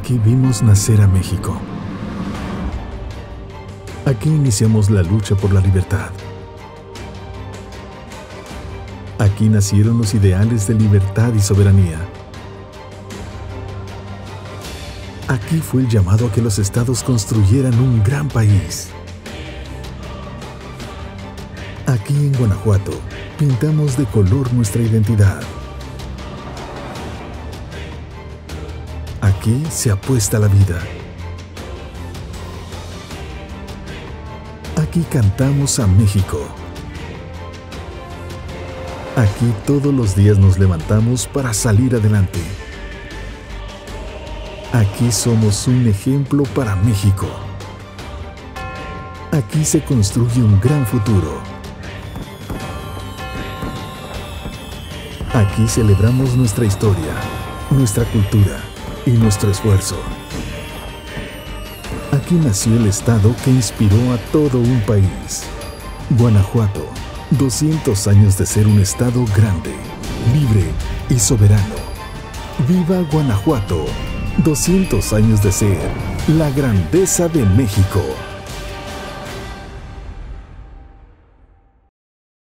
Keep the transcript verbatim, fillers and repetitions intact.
Aquí vimos nacer a México. Aquí iniciamos la lucha por la libertad. Aquí nacieron los ideales de libertad y soberanía. Aquí fue el llamado a que los estados construyeran un gran país. Aquí en Guanajuato, pintamos de color nuestra identidad. Aquí se apuesta la vida. Aquí cantamos a México. Aquí todos los días nos levantamos para salir adelante. Aquí somos un ejemplo para México. Aquí se construye un gran futuro. Aquí celebramos nuestra historia, nuestra cultura y nuestro esfuerzo. Aquí nació el estado que inspiró a todo un país. Guanajuato, doscientos años de ser un estado grande, libre y soberano. ¡Viva Guanajuato! doscientos años de ser la grandeza de México.